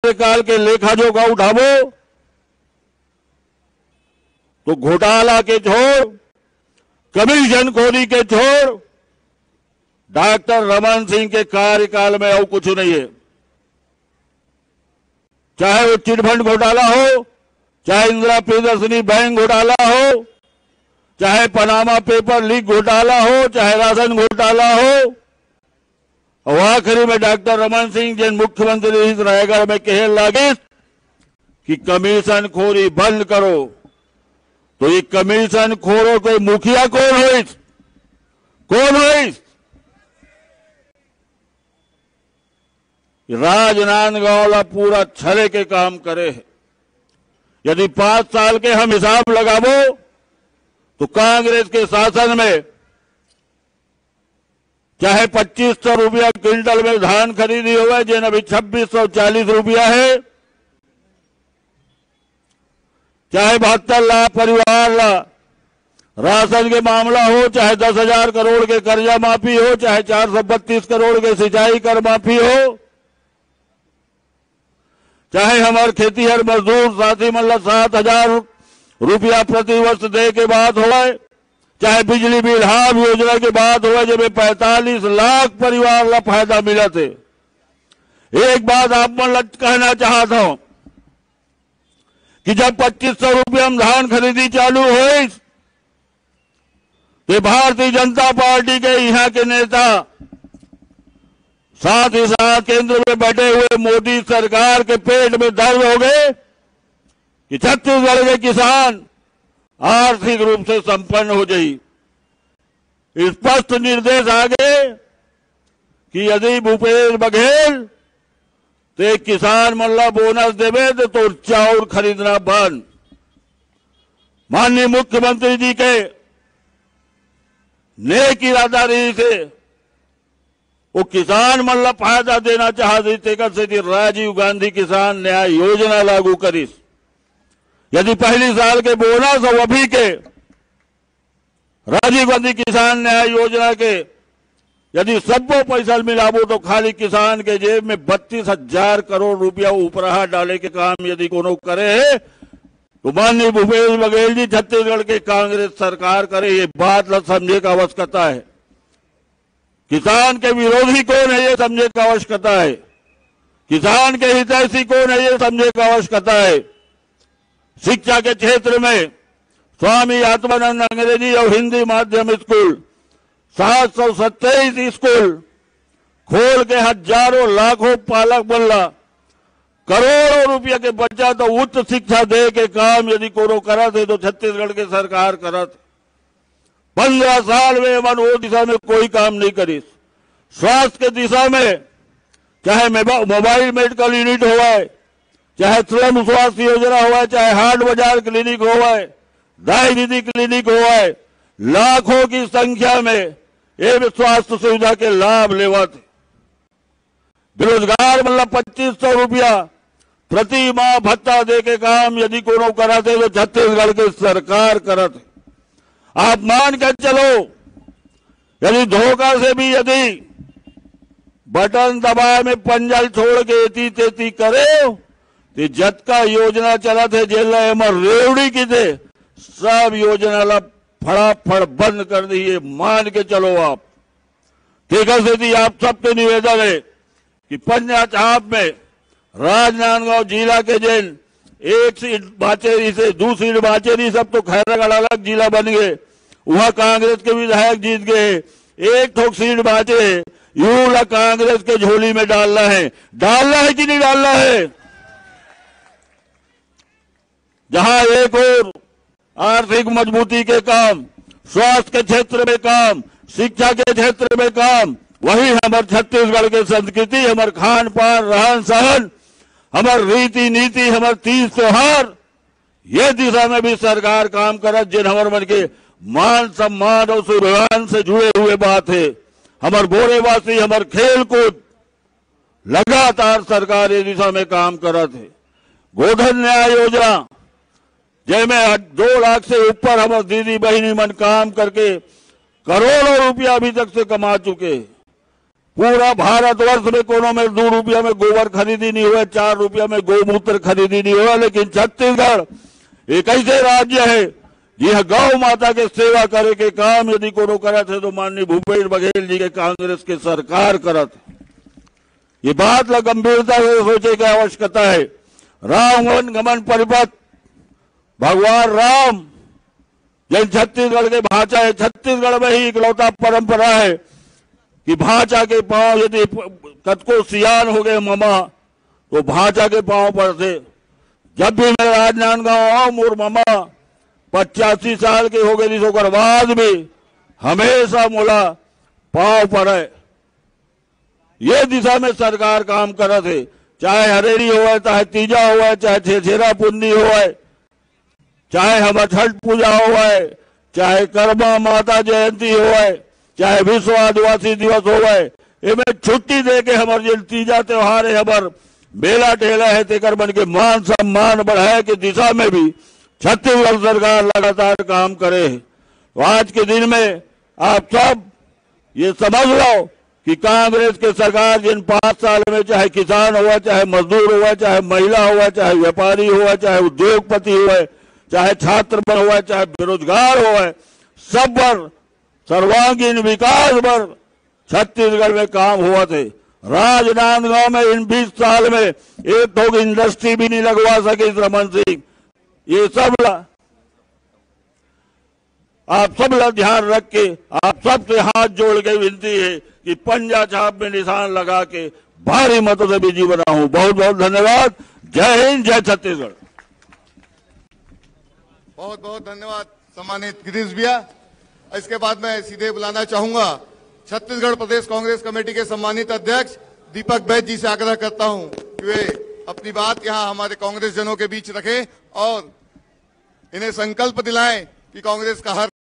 कार्यकाल के लेखा जोखा उठावो तो घोटाला के छोड़, कमीशन खोरी के छोड़ डॉक्टर रमन सिंह के कार्यकाल में और कुछ नहीं है। चाहे वो चिटफंड घोटाला हो, चाहे इंदिरा प्रियदर्शनी बैंक घोटाला हो, चाहे पनामा पेपर लीक घोटाला हो, चाहे राशन घोटाला हो, और आखिरी में डॉक्टर रमन सिंह जिन मुख्यमंत्री रायगढ़ में कहे लगे कि कमीशन खोरी बंद करो, तो ये कमीशन खोरों के मुखिया कौन हुई? कौन हुई? राजनांदगांव पूरा छले के काम करे है। यदि 5 साल के हम हिसाब लगावो तो कांग्रेस के शासन में चाहे 2500 रुपया क्विंटल में धान खरीदी हुआ, जिन अभी 2640 रुपया है, चाहे 72 लाख परिवार राशन के मामला हो, चाहे 10,000 करोड़ के कर्जा माफी हो, चाहे 432 करोड़ के सिंचाई कर माफी हो, चाहे हमारे खेतीहर मजदूर साथी मतलब 7,000 रुपया प्रति वर्ष दे के बात हो, चाहे बिजली बिल हाफ योजना की बात हो, जब 45 लाख परिवार का फायदा मिला थे। एक बात आप मन कहना चाहता हूं कि जब 2500 रुपया हम धान खरीदी चालू हुई तो भारतीय जनता पार्टी के यहां के नेता साथ ही साथ केंद्र में बैठे हुए मोदी सरकार के पेट में दर्द हो गए कि छत्तीसगढ़ के किसान आर्थिक रूप से संपन्न हो जाए। स्पष्ट निर्देश आ गए कि यदि भूपेश बघेल तो किसान मल्ला बोनस देवे तो चाउर खरीदना बंद। माननीय मुख्यमंत्री जी के नेक इरादारी से वो किसान मल्ला फायदा देना चाहते थे। राजीव गांधी किसान न्याय योजना लागू करी। यदि पहली साल के बोनस और अभी के राजीव गांधी किसान न्याय योजना के यदि सबको पैसा मिलाबो तो खाली किसान के जेब में 32,000 करोड़ रुपया उपराहा डाले के काम यदि कोनो करे है तो माननीय भूपेश बघेल जी छत्तीसगढ़ के कांग्रेस सरकार करे। ये बात ल समझे का आवश्यकता है। किसान के विरोधी कौन है ये समझे का आवश्यकता है। किसान के हितैषी कौन है ये समझे का आवश्यकता है। शिक्षा के क्षेत्र में स्वामी आत्मानंद अंग्रेजी और हिंदी माध्यम स्कूल 727 स्कूल खोल के हजारों लाखों पालक बल्ला करोड़ों रुपया के बच्चा तो उच्च शिक्षा दे के काम यदि कोनो करत है तो छत्तीसगढ़ की सरकार करत। 15 साल में मन वो दिशा में कोई काम नहीं करी। स्वास्थ्य के दिशा में चाहे मोबाइल मेडिकल यूनिट हुआ है, चाहे श्रम स्वास्थ्य योजना हुआ है, चाहे हाट बाजार क्लिनिक हुआ है, दाई दीदी क्लिनिक हुआ है, लाखों की संख्या में ये स्वास्थ्य सुविधा के लाभ लेवत। बेरोजगार मतलब 2500 रुपया प्रति माह भत्ता दे के काम यदि कोनो कराते तो छत्तीसगढ़ की सरकार करत। आप मान के चलो यदि धोखा से भी यदि बटन दबाए में पंजल छोड़ के एती तेती करे तो जतका योजना चलत है जेल रेवड़ी की थे सब योजना ला फटाफट बंद कर दी। मान के चलो आप। ठीक है, आप सबसे निवेदन है कि पंचायत में राजनांदगांव जिला के जेल एक सीट बाचेरी से दूसरी बाचेरी सब तो खैरागढ़ अलग जिला बन गए, वहां कांग्रेस के विधायक जीत गए। एक ठोक सीट बाचे यूला कांग्रेस के झोली में डालना है कि नहीं डालना है। जहां एक और आर्थिक मजबूती के काम, स्वास्थ्य के क्षेत्र में काम, शिक्षा के क्षेत्र में काम, वही हमारे छत्तीसगढ़ के संस्कृति, हमारे खान पान, रहन सहन, हमारे रीति नीति, हमारे तीज त्योहार, ये दिशा में भी सरकार काम करत। जिन हमारे मन के मान सम्मान और स्वाभिमान से जुड़े हुए बात है। हमारे बोरेवासी, हमारे खेल कूद लगातार सरकार इस दिशा में काम करत है। गोधन न्याय योजना जिसमें 2 लाख से ऊपर हमारे दीदी बहनी मन काम करके करोड़ों रुपया अभी तक से कमा चुके। पूरा भारतवर्ष में कोनों में 2 रुपया में गोबर खरीदी नहीं हुआ, 4 रुपया में गोमूत्र खरीदी नहीं हुआ, लेकिन छत्तीसगढ़ एक ऐसे राज्य है यह गौ माता के सेवा करे के काम यदि कोनो करत है तो माननीय भूपेश बघेल जी के कांग्रेस के सरकार करत। ये बात ला गंभीरता से सोचे की आवश्यकता है। राम गमन परिपथ भगवान राम जन छत्तीसगढ़ के भाषा है, छत्तीसगढ़ में ही इकलौता परंपरा है कि भाषा के पांव यदि कतको सियान हो गए ममा तो भाषा के पांव पड़ते। जब भी मैं राजनांदगांव आऊं मोर ममा 85 साल के हो गए होकर बाद भी हमेशा मोला पांव पड़े। ये दिशा में सरकार काम करत है, चाहे हरेड़ी हो, चाहे तीजा हो, चाहे छेछेरा पुन्नी हो, चाहे हम छठ पूजा हो, चाहे कर्मा माता जयंती हो, चाहे विश्व आदिवासी दिवस हो, इनमें छुट्टी दे के हमारे जो तीजा त्योहार है हमार मेला टेला है तेकर बन के मान सम्मान बढ़ाए के दिशा में भी छत्तीसगढ़ सरकार लगातार काम करे। तो आज के दिन में आप सब ये समझ लो कि कांग्रेस के सरकार जिन 5 साल में चाहे किसान हुआ, चाहे मजदूर हुआ, चाहे महिला हुआ, चाहे व्यापारी हुआ, चाहे उद्योगपति हुआ, चाहे छात्र पर हुआ, चाहे बेरोजगार हुआ, सब पर सर्वांगीण विकास पर छत्तीसगढ़ में काम हुआ थे। राजनांदगांव में इन 20 साल में एक तो इंडस्ट्री भी नहीं लगवा सके रमन सिंह। ये सब आप सब ध्यान रख के आप सबसे हाथ जोड़ के विनती है कि पंजा छाप में निशान लगा के भारी मतों से विजयी बनाऊं। बहुत बहुत धन्यवाद। जय हिंद, जय छत्तीसगढ़। बहुत बहुत धन्यवाद सम्मानित गिरीश भैया। इसके बाद मैं सीधे बुलाना चाहूंगा छत्तीसगढ़ प्रदेश कांग्रेस कमेटी के सम्मानित अध्यक्ष दीपक बैद जी से आग्रह करता हूं कि वे अपनी बात यहां हमारे कांग्रेस जनों के बीच रखें और इन्हें संकल्प दिलाएं कि कांग्रेस का हर